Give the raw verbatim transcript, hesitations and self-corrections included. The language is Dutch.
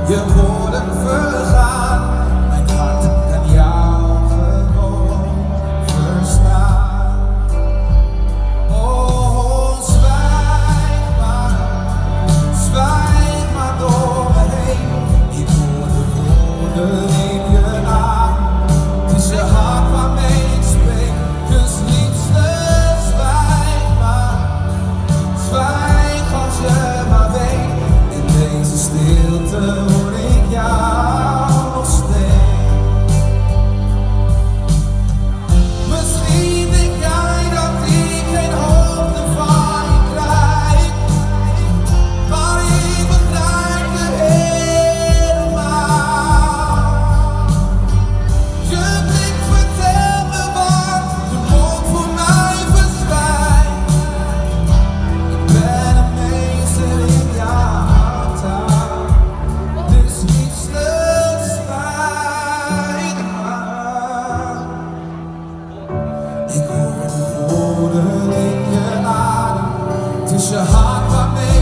je woorden vergaan, mijn hart kan jou gewoon verstaan. Oh, zwijg maar, zwijg maar door me heen. Ik hoor de woorden in je adem, het is je hart waarmee ik spreek. Dus liefste, zwijg maar, zwijg als je maar weet. In deze stilte hoor ik jou nog steeds. Misschien denk jij dat ik geen hoogte van je krijg, maar ik begrijp je helemaal. Je blik vertelt me wat de mond voor mij verzwijgt. Ik ben een meester in jouw taal, dus liefste, zwijg maar. Ik hoor de woorden in je adem, het is je hart waarmee